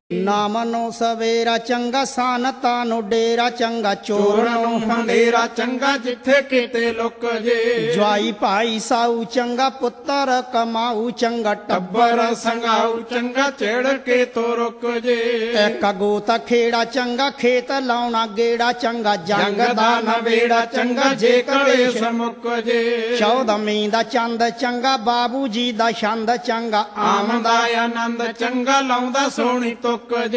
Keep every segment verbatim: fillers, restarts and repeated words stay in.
नामनो सवेरा चंगा सानता नु डेरा चंगा चोरन नु हंधेरा चंगा जिथे किते लुक जे ज्वाई भाई साऊ चंगा पुत्र कमाऊ चंगा टब्बर संगाऊ चंगा चढ़ के तो रुक जे एक गोता खेड़ा चंगा खेत लाउना गेड़ा चंगा जंग दा नवेड़ा चंगा जे कलेश मुक जे चौदहवीं दा चंद चंगा बाबू जी दा छंद चंगा आमदा आनंद चंगा लाउंदा सोहनी तो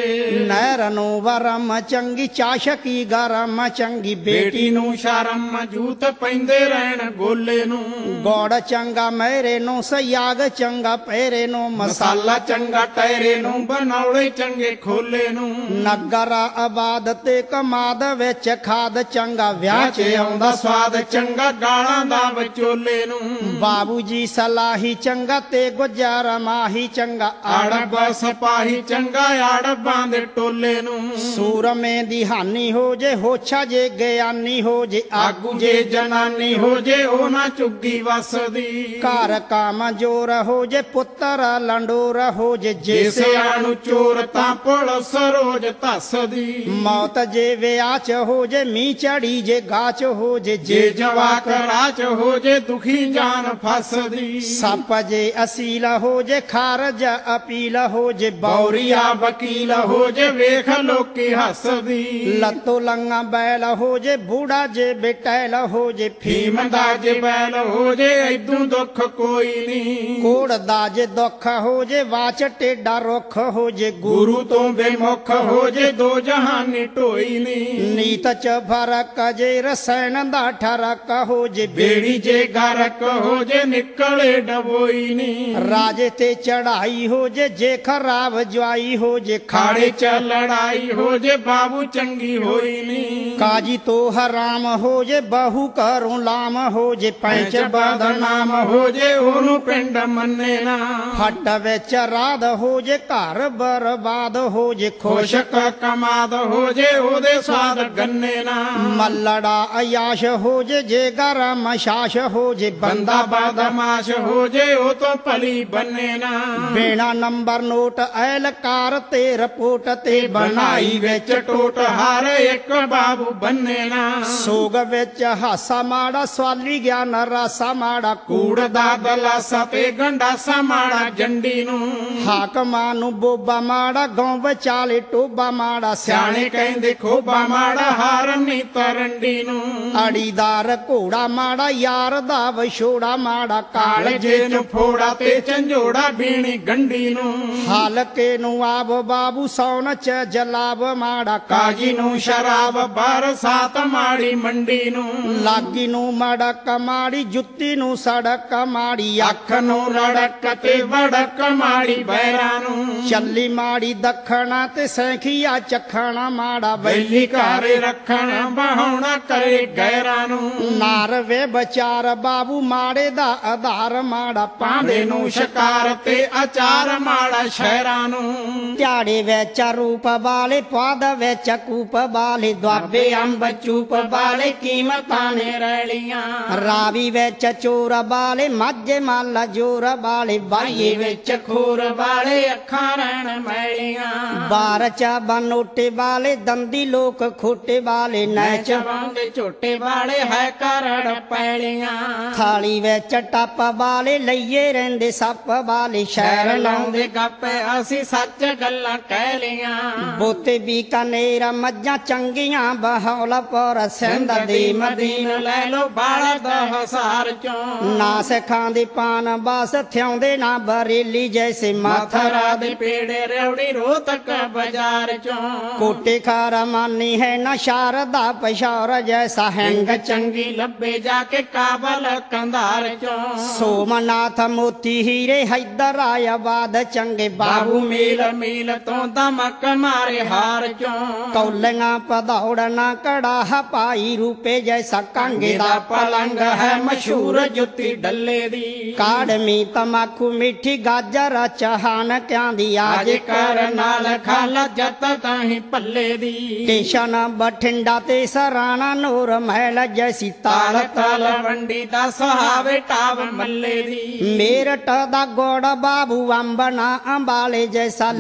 नहर नु वरम चंगी चाशकी गरम चंगी बेटी नू शरम जूत पैंदे रहन गोले नू गौड़ चंगा मेरे नु सयाग चंगा पेरे नु मसाला चंगा टहरे नू बनौले चंगे खोले नू नगरा आबाद ते कमाद विच खाद चंगा व्याह च आउंदा स्वाद चंगा गालां दा विचोले नू बाबू जी सलाही चंगा ते गुजर माही चंगा आड़ब सिपाही चंगा आड़बां दे टोले नू सूरमे दी हानी हो जे होछा जे ज्ञानी हो जे आगू जे जनानी हो जे ओ ना चुग्गी वसदी घर काम जोर हो जे पुत्र लंडोर हो जे जे सियाणु चोर तां पुलिस रोज तसदी मौत जे विआह च हो जे मी चढ़ी जे गाच हो जे जे जवाक राच हो जे दुखी जान फसदी सप जे असील हो जे खारज अपील हो जे बौरिया वकील हो जे वेख लोकी हसदी लत्तो लंगा बैल हो जे बूढ़ा जे बेटैल हो जे फीम दा जे बैल हो जे ऐदू दुख कोई नी कोड़ दा जे दुख हो जे वाच टेढ़ा रुख हो जे गुरु तो बेमुख हो जे दो जहानी टोई नी नीत च फरक जे रसैन दा ठरक हो जे बेड़ी जे गरक हो जे निकले डबोई नी राजे ते चढ़ाई हो जे जे खराब ज्वाई हो जे खाड़े च लड़ाई हो जे बाबू चंगी होई नी काजी तो हराम हो जे बहू करूं लाम हो जे पैंच बदनाम हो जे ओनू पिंड मन्ने ना फट विच राध हो जे घर बर्बाद हो जे खुशक कमाद हो जे ओदे स्वाद गन्ने ना मल्लड़ा अयाश हो जे जे गरम शाश हो जे बंदा बदमाश हो जे ओ तो पली बन्ने ना बिना नंबर नोट ऐलकार ते रपोट ते बनाई विच टोट हर एक बाबू बन्ने ना सोग विच हासा माड़ा स्वाली ज्ञान रासा माड़ा कूड़ दा दलासा ते गंडासा माड़ा जंडी नू हाकमां नू बोबा माड़ा गांव विचाले टोबा माड़ा सियाणे कहंदे खोबा माड़ा हार नी तरंडी नू अड़ीदार घोड़ा माड़ा यार दा विछोड़ा माड़ा कालजे नू फोड़ा ते झंझोड़ा बीणी गंडी नू हालके नू आब बाबू सौन च जलाब माड़ा काजी नू शराब बरसात माड़ी मंडी नू लागी नू मड़क माड़ी जुत्ती नू सड़क माड़ी अख नू लड़क ते वड़क माड़ी बैरा नू चली माड़ी दखना ते सैखिया चखना माड़ा वैली कारे रखना बहाउना करे गैरा नू नार वे बचार बाबू माड़े दा आधार माड़ा पांदे नू शिकार ते अचार माड़ा शहरा नू ध्याड़े विच रूप वाले पाद विच कूप वाले दुआबे अंब चूप वाले कीमतां ने रैलियां रावी विच चोर वाले माझे मल जोर वाले बाईए विच खोर वाले अखां रहन मैलियां बार च बनोटे वाले दंदी लोक खोटे वाले नैच बांदे झोटे वाले है करड़ पैलियां थाली विच टप वाले लइए रहिंदे सप वाले शहर लाउंदे गप्पे असी सच गल्लां कह लियां बोते बीकानेर मज्जां चंगियां बहौलपुर सिंध दी मदीन लै लो बाड़ा दहसार चों ना सिखांदे पान बस थ्योंदे ना बरेली जैसे मथुरा दे पेड़े रेवड़ी रोहतक बाजार चों कोटे खारा मानी है ना शारदा पशौर जैसा हैंग चंगी लब्बे जाके काबल कंधार चों सोमनाथ मोती हीरे हैदर आयाबाद चंगे बाबू मील मील तो दमक मारे हार चों कौलियां पदौड़ना कड़ाह पाई रूपे जैसा कांगे दा पलंग है मशहूर जुत्ती डल्ले दी काड़मी तमाकू मिठी गाजर चहान क्या दी आज कर नाल खाला जत ताही पल्ले दी स्टेशन बठिंडा ते सराना नूर महल जैसी ताल ताल वंडी दा सहावे टाव मल्ले दी मेरठ दा गोड़ बाबू अंबना अंबाले जैसा लहरी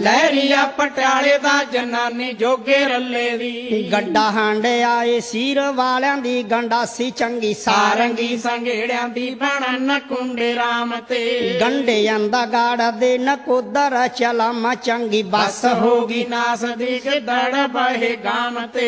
ਆ ਪਟਿਆਲੇ ਦਾ ਜਨਾਨੀ ਜੋਗੇ ਰੱਲੇ ਦੀ ਗੱਡਾ ਹਾਂਡੇ ਆਏ ਸੀਰ ਵਾਲਿਆਂ ਦੀ ਗੰਡਾਸੀ ਚੰਗੀ ਸਾਰੰਗੀ ਸੰਘੇੜਿਆਂ ਦੀ ਬਣਨ ਕੁੰਡੇ ਰਾਮ ਤੇ ਗੰਡਿਆਂ ਦਾ ਗਾੜਾ ਦੇ ਨਕੋਦਰ ਚਲਾਮਾ ਚੰਗੀ ਬਸ ਹੋ ਗਈ ਨਾਸ ਦੀ ਗਿੱਦੜ ਬਹੇ ਗਾਮ ਤੇ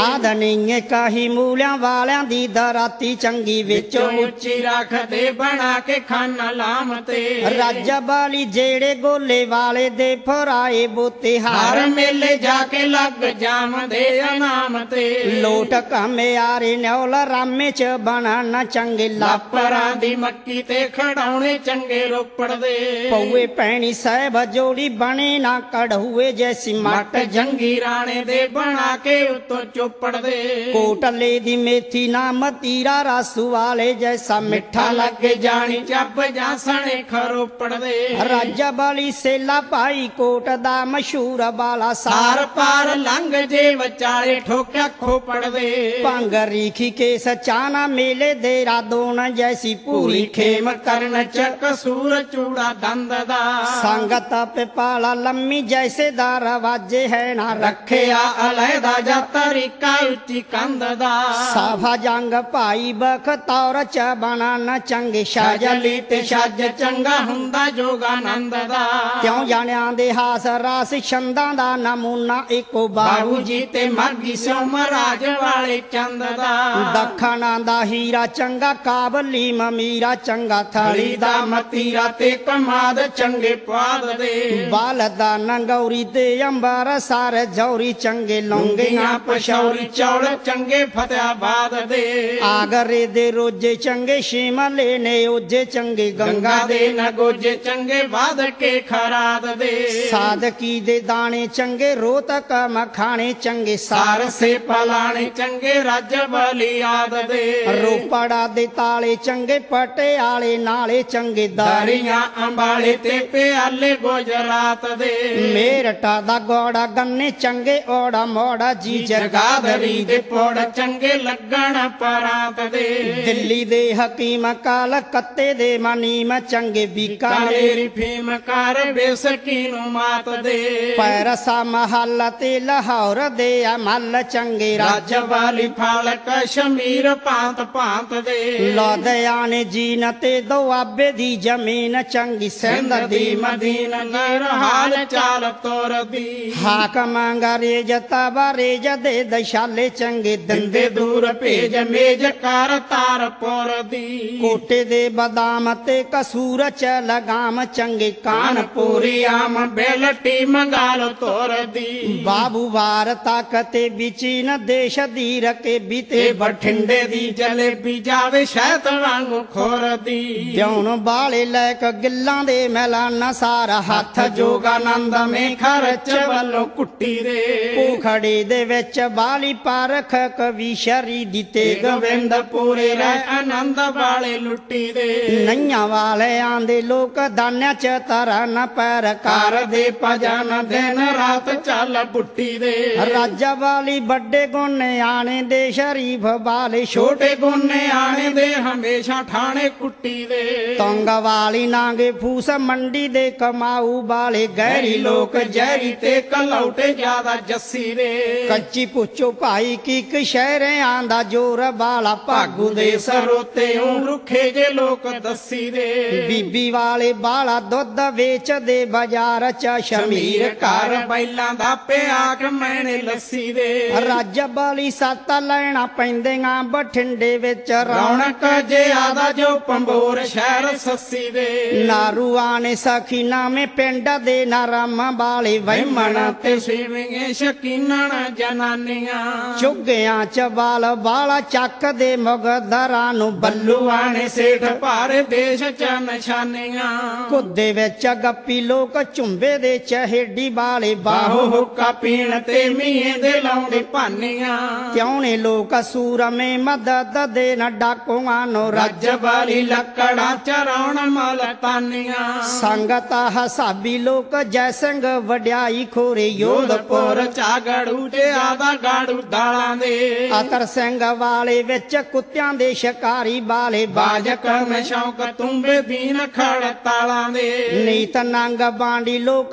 ਆਦਨੀਏ ਕਾਹੀ ਮੂਲਿਆਂ ਵਾਲਿਆਂ ਦੀ ਦਰਾਤੀ ਚੰਗੀ ਵਿੱਚੋਂ ਵਿੱਚੋਂ ਉੱਚੀ ਰੱਖਦੇ ਬਣਾ ਕੇ ਖਾਨਾ ਲਾਮ ਤੇ ਰਾਜਾ ਵਾਲੀ ਜਿਹੜੇ ਗੋਲੇ ਵਾਲੇ ਦੇ ਫਰਾਏ ਬੋਤੇ ਹਰ ਹਾਰ ਮੇਲੇ ਜਾ ਕੇ ਲੱਗ ਜਾਮਦੇ ਇਨਾਮ ਤੇ ਲੋਟ ਕਾਮੇ ਆਰੇ ਨੌਲ ਰਾਮੇ ਚ ਬਣਾਣਾ ਚੰਗੇ ਲੱਪ ਲਾਪਰਾਂ ਦੀ ਮੱਕੀ ਤੇ ਖੜਾਉਣੇ ਚੰਗੇ ਰੋਪੜ ਦੇ ਪਉਏ ਪੈਣੀ ਸਾਹਿਬ ਜੋੜੀ ਬਣੇ ਨਾ ਕੜੂਏ ਜੈਸੀ ਮੱਟ ਮੱਟ ਜੰਗੀ ਰਾਣੇ ਦੇ ਬਣਾ ਕੇ ਉੱਤੋਂ ਚੋਪੜ ਦੇ ਕੋਟਲੇ ਦੀ ਮੇਥੀ ਨਾ ਮਤੀਰਾ ਰਾਸੂ ਵਾਲੇ ਜੈਸਾ ਮਿੱਠਾ ਮਿੱਠਾ ਲੱਗੇ ਜਾਣੀ ਚੱਬ ਜਾਂ ਸਣੇ ਖਰੋਪੜ ਦੇ ਰਾਜਾ ਵਾਲੀ ਸੇਲਾ ਭਾਈ ਕੋਟ ਦਾ ਮਸ਼ਹੂਰ ਬਾਲਾ ਸਾਰ ਸਾਰ ਪਾਰ ਲੰਘ ਜੇ ਵਿਚਾਲੇ ਠੋਕਿਆ ਖੋਪੜ ਦੇ ਭੰਗ ਰੀਖੀ ਕੇ ਸਚਾਨਾ ਮੇਲੇ ਦੇ ਰਾਦੋਣ ਜੈਸੀ ਪੂਰੀ ਪੂਰੀ ਖੇਮ ਕਰਨ ਚ ਕਸੂਰ ਚੂੜਾ ਦੰਦ ਦਾ ਸੰਗਤ ਪਿਪਾਲਾ ਲੰਮੀ ਜੈਸੇ ਦਾ ਰਵਾਜੇ ਹੈ ਨਾ ਰੱਖਿਆ ਅਲੈਦਾ ਜਾ ਤਰੀਕਾ ਉੱਚੀ ਕੰਧ ਦਾ ਸਾਫਾ ਜੰਗ ਭਾਈ ਬਖਤੌਰ ਚ ਬਣਾਣਾ ਚੰਗੇ ਸ਼ਾਜਲੀ ਸ਼ਾਜਲੀ ਤੇ ਛੱਜ ਚੰਗਾ ਹੁੰਦਾ ਜੋਗਾਨੰਦ ਦਾ ਕਿਉਂ ਜਾਣਿਆਂ ਦੇ ਹਾਸ ਰਾਸ ਛੰਦਾਂ ਦਾ ਨਮੂਨਾ ਇੱਕੋ ਬਾਬੂ ਬਾਬੂ ਜੀ ਤੇ ਮਾਗੀ ਸਿਉ ਮਹਾਰਾਜ ਵਾਲੇ ਚੰਦ ਦਾ ਦੱਖਣਾ ਦਾ ਹੀਰਾ ਚੰਗਾ ਕਾਬਲੀ ਮਮੀਰਾ ਚੰਗਾ ਥਲੀ ਥਲੀ ਦਾ ਮਤੀਰਾ ਤੇ ਕਮਾਦ ਚੰਗੇ ਪਾਦ ਦੇ ਬਾਲ ਦਾ ਨੰਗੌਰੀ ਤੇ ਅੰਬਰ ਸਾਰ ਜੌਰੀ ਚੰਗੇ ਲੌਂਗੀਆਂ ਲੰਗੀਆਂ ਪਸ਼ੌਰੀ ਚੌਲ ਚੰਗੇ ਫਤਿਆਬਾਦ ਦੇ ਆਗਰੇ ਦੇ ਰੋਜੇ ਚੰਗੇ ਸ਼ਿਮਲੇ ਨੇ ਓਜੇ ਚੰਗੇ ਗੰਗਾ ਗੰਗਾ ਦੇ ਨਗੋਜੇ ਚੰਗੇ ਵਾਦ ਕੇ ਖਰਾਦ ਦੇ ਸਾਦਕੀ ਦੇ ਦਾਣੇ ਚੰਗੇ ਰੋਤਕ ਮਖਾਣੇ ਚੰਗੇ ਸਾਰ ਸਾਰਸੇ ਪਲਾਣੇ ਚੰਗੇ ਰੱਜ ਬਲੀ ਆਦ ਦੇ ਰੋਪੜਾ ਦੇ ਤਾਲੇ ਚੰਗੇ ਪਟਿਆਲੇ ਨਾਲੇ ਚੰਗੇ ਦਾਰੀ ਦਰੀਆਂ ਅੰਬਾਲੇ ਤੇ ਪਿਆਲੇ ਗੁਜਰਾਤ ਦੇ ਮੇਰਟਾ ਦਾ ਗੋੜਾ ਗੰਨੇ ਚੰਗੇ ਓੜਾ ਮੋੜਾ ਜੀ ਜਰਗਾਦਰੀ ਦੇ ਪੌੜ ਚੰਗੇ ਲੱਗਣ ਪਰਾਤ ਦੇ ਦਿੱਲੀ ਦੇ ਹਕੀਮ ਕਲਕੱਤੇ ਦੇ ਮਨੀਮ ਚੰਗੇ ਬੀਕਾਨੇਰ ਕਾਲੇਰੀ ਫੀਮ ਕਰ ਬੇਸਕੀ ਨੂੰ ਮਾਤ ਦੇ ਪੈਰਸਾ ਮਹੱਲ ਤੇ ਲਾਹੌਰ ਦੇ ਅਮਲ ਚੰਗੇ ਰਾਜ ਰਾਜ ਵਾਲੀ ਫਲ ਕਸ਼ਮੀਰ ਭਾਂਤ ਭਾਂਤ ਦੇ ਲੁਧਿਆਣੇ ਜੀਨ ਤੇ ਦੁਆਬੇ ਦੀ ਜ਼ਮੀਨ ਚੰਗੀ ਸਿੰਧ ਸਿੰਧ ਦੀ ਦੀ ਮਦੀਨ ਨਰ ਹਾਲ ਚਾਲ ਤੋਰ ਦੀ ਹਾਕਮ ਅੰਗਰੇਜ ਤਬਰੇਜ ਦੇ ਦਸ਼ਾਲੇ ਚੰਗੇ ਦਿੰਦੇ ਦਿੰਦੇ ਦੂਰ ਭੇਜ ਮੇਜ ਕਰ ਤਾਰਪੁਰ ਦੀ ਕੋਟੇ ਦੇ ਬਦਾਮ ਤੇ ਕਸੂਰ ਚ ਲਗਾਮ ਚੰਗੇ ਕਾਨਪੁਰੀ ਕਾਨਪੂਰੀ ਆਮ ਬੇਲਟੀ ਮੰਗਾਲ ਤੋਰ ਦੀ ਬਾਬੂ ਵਾਰ ਤੱਕ ਤੇ ਵਿਚੀਨ ਦੇਸ਼ ਦੀ ਰਕੇ ਬੀਤੇ ਤੇ ਬਠਿੰਡੇ ਦੀ ਜਲੇਬੀ ਜਾਵੇ ਸ਼ਹਿਦ ਵਾਂਗੂ ਖੋਰ ਦੀ ਦਿਉਣ ਬਾਲੇ ਲੈ ਕੇ ਗਿੱਲਾਂ ਦੇ ਮੈਲਾਨਾ ਸਾਰਾ ਹੱਥ ਹੱਥ ਜੋਗਾਨੰਦ ਮੇ ਖਰਚ ਵੱਲੋਂ ਕੁੱਟੀ ਦੇ ਪੂਖੜੀ ਦੇ ਵਿੱਚ ਬਾਲੀ ਪਰਖ ਕਵੀ ਸ਼ਰੀ ਦੀ ਤੇ ਤੇ ਗੋਬਿੰਦ ਪੂਰੇ ਰਹਿ ਆਨੰਦ ਵਾਲੇ ਲੁੱਟੀ ਦੇ ਨਈਆਂ ਵਾਲਿਆਂ ਦੇ ਲੋਕ ਦਾਨਿਆਂ ਚ ਤਰਨ ਪੈਰ ਕਰ ਕਰ ਦੇ ਭਜਨ ਦਿਨ ਰਾਤ ਚੱਲ ਬੁੱਟੀ ਦੇ ਰਾਜਾ ਵਾਲੀ ਵੱਡੇ ਗੁਣੇ ਆਣੇ ਦੇ ਸ਼ਰੀਫ ਵਾਲੇ ਛੋਟੇ ਛੋਟੇ ਗੁੰਨੇ ਆਣੇ ਦੇ ਹਮੇਸ਼ਾ ਠਾਣੇ ਕੁੱਟੀ ਦੇ ਤੰਗ ਵਾਲੀ ਨਾਂਗੇ ਫੂਸ ਮੰਡੀ ਦੇ ਕਮਾਊ ਵਾਲੇ ਗਹਿਰੀ ਗੈਰੀ ਲੋਕ ਜੈਰੀ ਤੇ ਕਲੌਟੇ ਜਿਆਦਾ ਜੱਸੀ ਦੇ ਕੱਚੀ ਪੁੱਛੋ ਭਾਈ ਕੀ ਕਸ਼ਹਿਰਿਆਂ ਦਾ ਜੋਰ ਵਾਲਾ ਭਾਗੂ ਦੇ ਸਰੋਤੇ ਉਂ ਰੁੱਖੇ ਜੇ ਲੋਕ ਦੱਸੀ ਦੇ ਬੀਬੀ ਵਾਲੇ ਬਾਲਾ ਦੁੱਧ ਵੇਚਦੇ ਬਾਜ਼ਾਰ ਚ ਸ਼ਮੀਰ ਸ਼ਮੀਰ ਘਰ ਘਰ ਬੈਲਾਂ ਦਾ ਪਿਆਕ ਮੈਨੇ ਲੱਸੀ ਦੇ ਰਾਜਾ ਵਾਲੀ ਸੱਤ ਲੈਣਾ ਪੈਂਦੀਆਂ ਬਠਿੰਡੇ ਵਿੱਚ ਰੌਣਕ ਜਿਆਦਾ ਜੋ ਪੰਬੋਰ ਸ਼ਹਿਰ ਸੱਸੀ ਦੇ ਨਾਰੂਆਂ ਨੇ ਸਖੀ ਨਾਮੇ ਪਿੰਡ ਦੇ ਨਰਮ ਵਾਲੇ ਵਹਿਮਣ ਵਹਿਮਣ ਤੇ ਸਿਵੀਆਂ ਸ਼ਕੀਨਣ ਜਨਾਨੀਆਂ ਚੁੱਗਿਆਂ ਚ ਬਾਲ ਬਾਲਾ ਚੱਕ ਦੇ ਮੁਗਦਰਾਂ ਨੂੰ ਬੱਲੂ ਬੱਲੂਆਂ ਨੇ ਸੇਠ ਭਾਰੇ ਦੇਸ਼ ਚ ਨਿਸ਼ਾਨੀਆਂ ਕੁੱਦੇ ਵਿੱਚ ਗੱਪੀ ਲੋਕ ਝੁੰਬੇ ਦੇ ਚਹੇਡੀ ਵਾਲੇ ਬਾਹੋ ਬਾਹੋ ਹੁੱਕਾ ਪੀਣ ਤੇ ਮੀਏ ਦੇ ਲਾਉਂਦੇ ਭਾਨੀਆਂ ਕਿਉਂ ਨੇ ਲੋਕ ਸੂਰਮੇ ਮਦਦ ਦੇ ਨਾ ਡਾਕੂਆਂ ਨੂੰ ਰੱਜ ਰੱਜ ਵਾਲੀ ਲੱਕੜਾਂ ਚਰਾਉਣ ਮਲਤਾਨੀਆਂ ਸੰਗਤ ਹਸਾਬੀ ਲੋਕ ਜੈ ਸਿੰਘ ਵਡਿਆਈ ਖੋਰੇ ਯੋਧਪੁਰ ਯੋਧਪੁਰ ਚਾਗੜੂ ਜਿਆਦਾ ਗਾੜੂ ਦਾਲਾਂ ਦੇ ਅਤਰ ਸਿੰਘ ਵਾਲੇ ਵਿੱਚ ਕੁੱਤਿਆਂ ਦੇ ਸ਼ਿਕਾਰੀ ਵਾਲੇ ਬਾਜਕ ਮੈਂ ਸ਼ੌਕ ਤੁੰਬੇ ਦੀਨ ਖੜ ਤਾਲਾਂ ਦੇ ਨੀਤ ਨੰਗ ਬਾਂਡੀ ਲੋਕ ਫੁੱਲ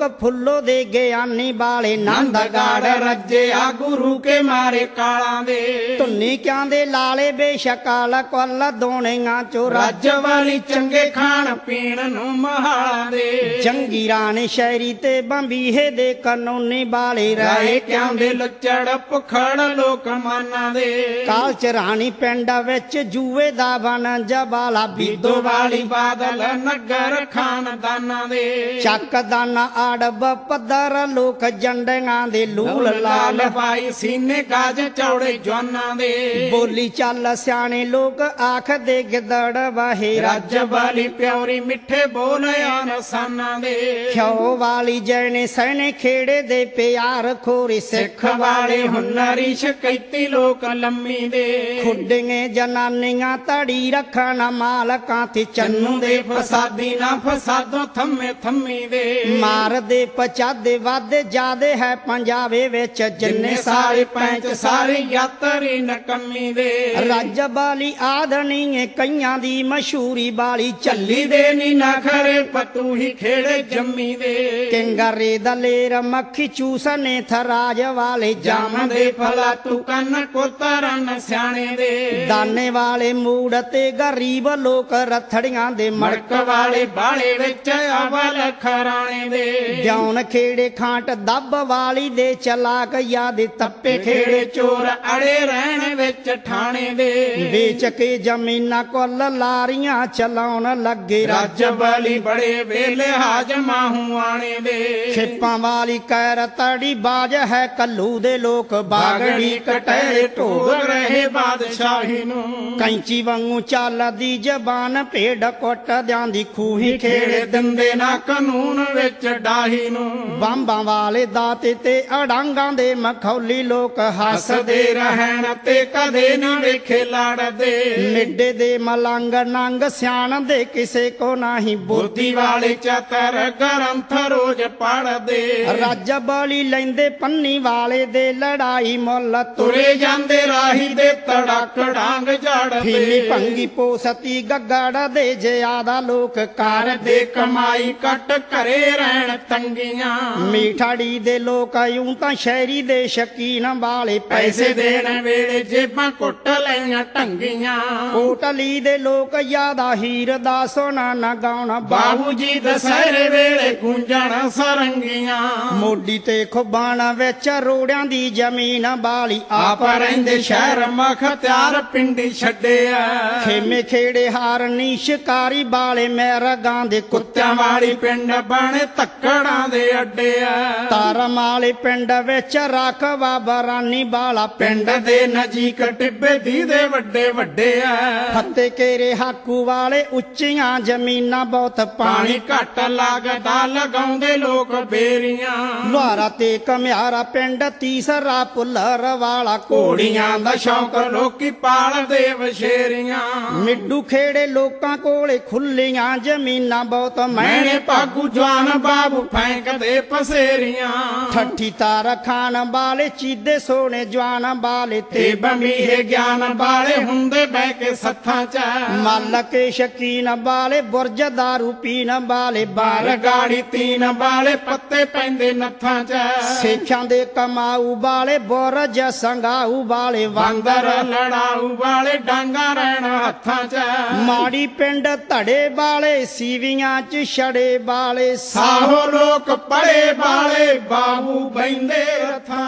ਬੋਲੋ ਦੇ ਗਿਆਨੀ ਵਾਲੇ ਨੰਦਗੜ ਰੱਜਿਆ ਗੁਰੂ ਕੇ ਮਾਰੇ ਕਾਲਾਂ ਦੇ ਧੁੰਨੀ ਕਿਆਂ ਦੇ ਲਾਲੇ ਬੇਸ਼ਕਾਲ ਕੁੱਲ ਦੋਣੀਆਂ ਚੋ ਰੱਜ ਵਾਲੀ ਚੰਗੇ ਖਾਣ ਪੀਣ ਨੂੰ ਮਹਾਲਾਂ ਦੇ ਜੰਗੀ ਰਾਣੇ ਸ਼ਹਿਰੀ ਤੇ ਬੰਬੀਹੇ ਦੇ ਕਾਨੂੰਨੀ ਵਾਲੇ ਰਾਏ ਕਿਆਂ ਦੇ ਲੱਚੜ ਭੁਖੜ ਲੋਕ ਮਾਨਾਂ ਦੇ ਕਾਲ ਚਰਾਣੀ ਪਿੰਡ ਵਿੱਚ ਜੂਏ ਦਾ ਬਨ ਜਬਾਲਾ ਬੀਦੋ ਵਾਲੀ ਬਾਦਲ ਨਗਰ ਖਾਨਦਾਨਾਂ ਦੇ ਚੱਕ ਦਾਨਾ ਆੜਬ ਪੱਧਰ ਲੋਕ ਜੰਡਿਆਂ ਦੇ ਲੂਲ ਲਾਲ ਪਾਈ ਸੀਨੇ ਗਾਜ ਚੌੜੇ ਜਵਾਨਾਂ ਦੇ ਬੋਲੀ ਚੱਲ ਸਿਆਣੇ ਲੋਕ ਆਖਦੇ ਗਿੱਦੜ ਵਾਹੇ ਰੱਜ ਵਾਲੀ ਪਿਉਰੀ ਮਿੱਠੇ ਬੋਲਿਆ ਨਸਾਨਾਂ ਦੇ ਖਿਓ ਵਾਲੀ ਜੈਨੇ ਸਹਿਣੇ ਖੇੜੇ ਦੇ ਪਿਆਰ ਖੋਰੀ ਸਿੱਖ ਵਾਲੇ ਹੁਨਰੀ ਸ਼ਕੈਤੀ ਲੋਕ ਲੰਮੀ ਦੇ ਖੁੱਡੀਆਂ ਜਨਾਨੀਆਂ ਧੜੀ ਰੱਖਣ ਮਾਲਕਾਂ ਤੇ ਚੰਨੂ ਦੇ ਫਸਾਦੀ ਨਾ ਫਸਾਦੋ ਥੰਮੇ ਥੰਮੀ ਦੇ ਮਾਰਦੇ ਪਚਾਦੇ ਵਾਦੇ ਜਾਦੇ ਹੈ ਪੰਜਾਬੇ ਵਿੱਚ ਜਿੰਨੇ ਸਾਰੇ ਪੈਂਚ ਸਾਰੇ ਯਾਤਰੀ ਨਕਮੀ ਦੇ ਰੱਜ ਵਾਲੀ ਆਦਣੀ ਕਈਆਂ ਦੀ ਮਸ਼ਹੂਰੀ ਵਾਲੀ ਚੱਲੀ ਦੇ ਨੀ ਨਖਰੇ ਪਤੂਹੀ ਖੇੜੇ ਜੰਮੀ ਦੇ ਕਿੰਗਰੇ ਦਲੇਰ ਮੱਖੀ ਚੂਸਨੇ ਥਰਾਜ ਵਾਲੇ ਜਾਮਦੇ ਫਲਾ ਤੂੰ ਕੰਨ ਕੋਤਰਨ ਸਿਆਣੇ ਦੇ ਦਾਨੇ ਵਾਲੇ ਮੂੜ ਤੇ ਗਰੀਬ ਲੋਕ ਰਥੜੀਆਂ ਦੇ ਮੜਕ ਵਾਲੇ ਬਾਲੇ ਵਿੱਚ ਅਵਲ ਖਰਾਣੇ ਦੇ ਦਿਉਣ ਖੇੜੇ ਖਾਂਟ ਦੱਬ ਵਾਲੀ ਦੇ ਚਲਾਕ ਯਾਦ ਤੱਪੇ ਖੇੜੇ ਚੋਰ ਅੜੇ ਰਹਿਣ ਵਿੱਚ ਠਾਣੇ ਦੇ ਵੇਚ ਕੇ ਜ਼ਮੀਨਾਂ ਕੁੱਲ ਲਾਰੀਆਂ ਚਲਾਉਣ ਲੱਗੇ ਰੱਜ ਵਾਲੀ ਬੜੇ ਵੇਲੇ ਹਾਜਮਾ ਹੁਆਣੇ ਦੇ ਖੇਪਾਂ ਵਾਲੀ ਕੈਰ ਤੜੀ ਬਾਜ ਹੈ ਕੱਲੂ ਦੇ ਲੋਕ ਬਾਗੜੀ ਕਟਹਿਰੇ ਢੋਗ ਰਹੇ ਬਾਦਸ਼ਾਹੀ ਨੂੰ ਕੈਂਚੀ ਵਾਂਗੂ ਚੱਲਦੀ ਜ਼ਬਾਨ ਭੇਡ ਕੁੱਟ ਦਿਆਂਦੀ ਖੂਹੀ ਖੇੜੇ ਦਿੰਦੇ ਨਾ ਕਾਨੂੰਨ ਵਿੱਚ ਡਾਹੀ ਨੂੰ ਬੰਬਾਂ ਵਾਲੇ ਦਾਤੇ ਤੇ ਅੜਾਂਗਾਂ ਦੇ ਮਖੌਲੀ ਲੋਕ ਹੱਸਦੇ ਰਹਿਣ ਤੇ ਕਦੇ ਨਾ ਵੇਖੇ ਲੜਦੇ ਮਿੱਡੇ ਦੇ ਮਲੰਗ ਨੰਗ ਸਿਆਣ ਦੇ ਕਿਸੇ ਕੋ ਨਹੀਂ ਬੁੱਧੀ ਵਾਲੇ ਚਤਰ ਗ੍ਰੰਥ ਰੋਜ਼ ਪੜਦੇ ਰੱਜ ਵਾਲੀ ਲੈਂਦੇ ਪੰਨੀ ਵਾਲੇ ਦੇ ਲੜਾਈ ਮੁੱਲ ਤੁਰੇ ਜਾਂਦੇ ਰਾਹੀ ਦੇ ਤੜਕ ਡਾਂਗ ਜੜਦੇ ਫੀਨੀ ਭੰਗੀ ਪੋਸਤੀ ਗੱਗੜ ਦੇ ਜਿਆਦਾ ਲੋਕ ਕਰਦੇ ਕਮਾਈ ਕੱਟ ਘਰੇ ਰਹਿਣ ਤੰਗੀਆਂ ਮੀਠਾੜੀ ਦੇ ਲੋਕ ਯੂੰ ਤਾਂ ਸ਼ਹਿਰੀ ਦੇ ਸ਼ਕੀਨ ਵਾਲੇ ਪੈਸੇ ਦੇਣ ਵੇਲੇ ਜੇਬਾਂ ਕੁੱਟ ਲਈਆਂ ਟੰਗੀਆਂ ਕੋਟਲੀ ਦੇ ਲੋਕ ਯਾਦਾ ਹੀਰ ਦਾ ਸੋਨਾ ਨਾ ਗਾਉਣ ਬਾਬੂ ਜੀ ਦਸਹਿਰੇ ਵੇਲੇ ਗੂੰਜਣ ਸਰੰਗੀਆਂ ਮੋਢੀ ਤੇ ਖੁਬਾਣਾ ਵਿੱਚ ਰੋੜਿਆਂ ਦੀ ਜ਼ਮੀਨ ਵਾਲੀ ਆਪ ਰਹਿੰਦੇ ਸ਼ਹਿਰ ਮਖਤਿਆਰ ਪਿੰਡੀ ਛੱਡਿਆ ਖੇਮੇ ਖੇੜੇ ਹਾਰਨੀ ਸ਼ਿਕਾਰੀ ਵਾਲੇ ਮੈਰਗਾਂ ਦੇ ਕੁੱਤਿਆਂ ਵਾਲੀ ਪਿੰਡ ਬਣੇ ਤੱਕੜਾਂ ਦੇ ਅੱਡੇ ਆ ਤਾਰਮ ਵਾਲੇ ਪਿੰਡ ਵਿੱਚ ਰਾਖਵਾ ਬਰਾਨੀ ਵਾਲਾ ਪਿੰਡ ਦੇ ਨਜ਼ੀਕ ਟਿੱਬੇ ਦੀ ਦੇ ਵੱਡੇ ਵੱਡੇ ਆ ਫੱਤੇ ਕੇਰੇ ਹਾਕੂ ਵਾਲੇ ਉੱਚੀਆਂ ਜ਼ਮੀਨਾਂ ਬਹੁਤ ਪਾਣੀ ਘੱਟ ਲੱਗਦਾ ਲਗਾਉਂਦੇ ਲੋਕ ਬੇਰੀਆਂ ਲੁਹਾਰਾ ਤੇ ਕਮਿਆਰਾ ਪਿੰਡ ਤੀਸਰਾ ਪੁੱਲਰ ਵਾਲਾ ਘੋੜੀਆਂ ਦਾ ਸ਼ੌਕ ਲੋਕੀ ਪਾਲਦੇ ਵਸ਼ੇਰੀਆਂ ਮਿੱਡੂ ਖੇੜੇ ਲੋਕਾਂ ਕੋਲੇ ਖੁੱਲੀਆਂ ਜ਼ਮੀਨਾਂ ਬਹੁਤ ਮੈਨੇ ਭਾਗੂ ਜਵਾਨ ਬਾਬੂ ਫੈਂਕਦੇ ਪਸੇਰੀਆਂ ਠੱਠੀ ਤਾਰ ਖਾਨ ਵਾਲੇ ਚੀਦੇ ਸੋਹਣੇ ਜਵਾਨ ਵਾਲੇ ਤੇ ਬੰਬੀਹੇ ਗਿਆਨ ਵਾਲੇ ਹੁੰਦੇ ਬਹਿ ਕੇ ਸੱਥਾਂ ਚ ਮੱਲ ਕੇ ਸ਼ਕੀਨ ਵਾਲੇ ਬੁਰਜ ਦਾਰੂ ਪੀਣ ਵਾਲੇ ਬਾਰ ਗਾੜੀ ਤੀਨ ਵਾਲੇ ਪੱਤੇ ਪੈਂਦੇ ਨੱਥਾਂ ਚ ਸੇਖਾਂ ਦੇ ਕਮਾਊ ਵਾਲੇ ਬੁਰਜ ਸੰਗਾਊ ਵਾਲੇ ਵਾਂਦਰ ਲੜਾਊ ਵਾਲੇ ਡਾਂਗਾ ਰਹਿਣ ਹੱਥਾਂ ਚ ਮਾੜੀ ਪਿੰਡ ਧੜੇ ਵਾਲੇ ਸੀਵੀਆਂ ਚ ਛੜੇ ਵਾਲੇ ਸਾਹੋ ਲੋਕ ਪੜੇ ਵਾਲੇ ਬਾਬੂ ਬੈਂਦੇ ਰਥਾਂ